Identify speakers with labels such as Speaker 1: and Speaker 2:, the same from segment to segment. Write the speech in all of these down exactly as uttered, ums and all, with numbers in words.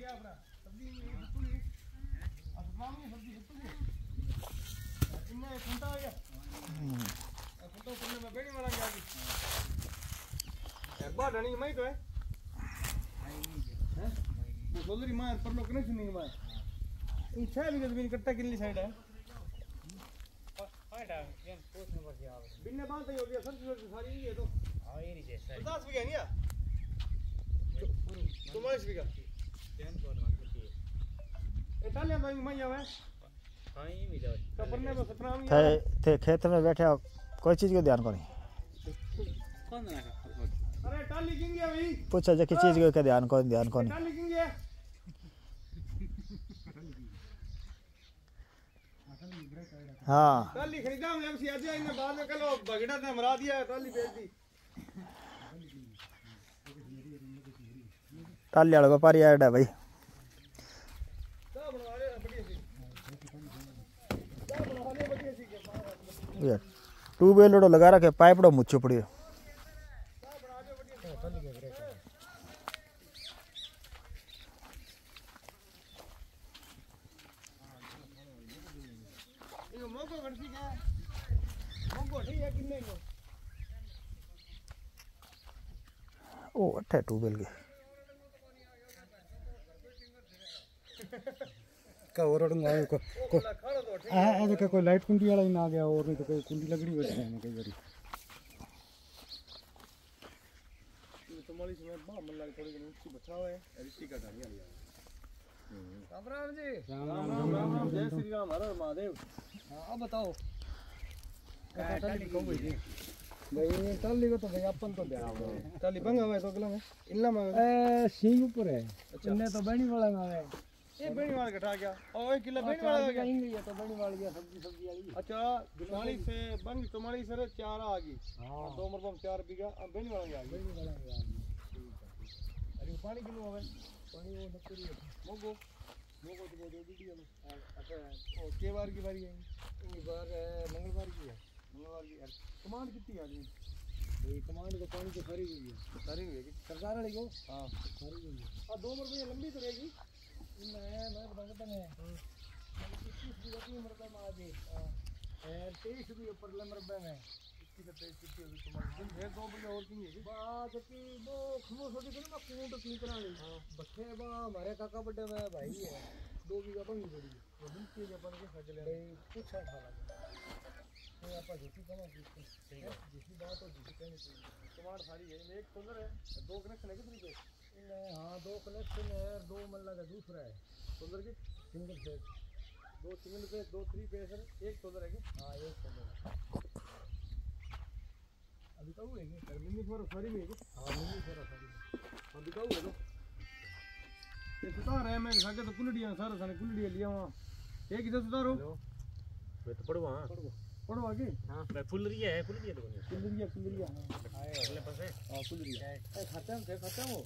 Speaker 1: अपना सब्जी पूरी असमाम की सब्जी पूरी इनने कुंटा आ गया कुंटा करने में बेड़ी वाला गया एक बार नहीं मैं तो है हैं वो सोलरी मार पर लोग कनेक्शन नहीं मार इन छह बीघा जमीन कट्टा कितनी साइड है हां डा ये पोस्ट नंबर से आवे बिन्ने बांध हो गया सब्जी सारी ये तो हां ये नहीं जैसा पचास बीघा नहीं है चौवालीस बीघा टेन को मार्केट ये टाले में मैं आवे हां ये भी जाओ कपरने में सत्रह में थे थे खेत में बैठे कोई चीज को ध्यान करें कौन ना अरे टाली किंग है भाई पूछा जा कि चीज को ध्यान कौन ध्यान कौन टाली किंग है हां टाली खरीदा हम एमसी आज इन्हें बाद में कल बगड़ा ने मरा दिया टाली बेच दी टाली वाला व्यापारी आया है भाई ये ट्यूबवेल लोडो लगा रखे पाइप डो मुच्छो पड़ियो ओ अठे ट्यूबवेल के का और आए को आ आ देखो कोई लाइट कुंडी वाला ही ना आ गया और नहीं तो कोई कुंडी लगड़ी हो जाए कई बारी तुम्हारी समय बा मन लग थोड़ी ऊंची बचाव है ऋषि का ढाणी आ गया राम राम जी राम राम राम राम जय श्री राम हर हर महादेव हां अब बताओ टाली को भाई भाई टाली को तो भाई अपन तो ध्यान टाली बंगा हुआ है तो गला में इल्ला में ए सिंह ऊपर है इन्ने तो बणी वाला में है ये बेणी वाला कटा गया और एक किलो बेणी वाला आ गया इंग ये तो बेणी वाला गया सब्जी सब्जी वाली अच्छा तुम्हारी से बंग तुम्हारी सर चार आ गई हां दो मरबम चार बीघा अब बेणी वाला आ गई बेणी वाला आ गई अरे पानी किलो होवे पानी वो नकरी मोगो मोगो तो दे दी दी अच्छा ओ के बार की बारी है ये बार मंगलवार की है मंगलवार की यार कमांड कितनी आ गई भाई कमांड को पानी तो सारी हुई है सारी हुई है सरकार वाली को हां सारी हुई है और दो मरबे लंबी तो रहेगी मैं मैं बंगता में इक्कीस बीघा की मरबे में आ गई और तेईस भी ऊपर मरबे में इसकी तो तेईस कितनी होगी तुम्हारी दिन है दो बीघा और की है बात कि वो खमो छोटी को ना कूंट की करा ली बच्चे बा हमारे काका बड़े में भाई है दो बीघा बंगी पड़ी वो दिन के अपन के सजले भाई कुछ है खा लगा तो आपा झूठी कमा सही है जिसकी बात हो झूठी कहनी चाहिए तुम्हारी सारी है एक सोलर है दो कनेक्शन है कितनी पे हाँ दो कनेक्शन है दो मल्ला का दूसरा है सोलर की सिंगल फेज दो सिंगल फेज दो थ्री फेज एक सोलर है कि हाँ एक सोलर अभी कब है कि मिनी फोर सारी में है कि हाँ मिनी फोर सारी अभी कब है तो ये सुधार है मैं साके तो कुलड़ियां सारा सारे कुलड़ियां लिया वहां एक इधर सुधारो मैं तो पड़वा हां पड़वा के हां मैं फुलरिया है फुलरिया तो फुलरिया फुलरिया हां आए अगले पास है हां फुलरिया ए खत्म थे खत्म हो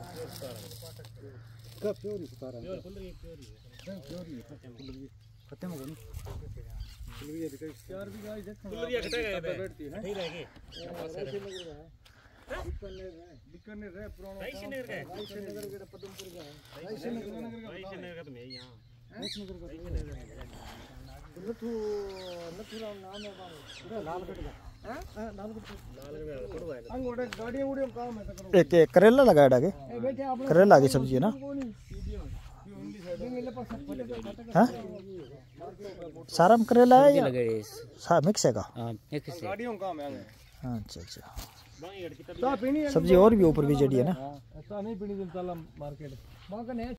Speaker 1: कब प्योरी सुधारा प्योर फुलरिया प्योरी है प्योरी खत्म फुलरिया खत्म हो गई फुलरिया दिखाई चार भी गाय देख फुलरिया कटेगा बैठती है ठीक रहेगी ऐसे लग रहा है बीकानेर है बीकानेर है पुराना रायसेनगर का रायसेनगर के पदमपुर का है रायसेनगर का रायसेनगर का तो मैं यहां रायसेनगर का रायसेनगर नथु नथुराम नाम है बाबू लालगढ़ का हैं लालगढ़ लालगढ़ पड़वा है अंगोड़े गाड़ी उड़े काम है तो एक एक करेला लगाड़ा के ए बैठे आप करेला की सब्जी है ना हां सारा में करेला है या सा मिक्स है का हां मिक्स है गाड़ियों काम है अच्छा अच्छा सब्जी और भी ऊपर भी जड़ी है ना ऐसा नहीं पीनी चला मार्केट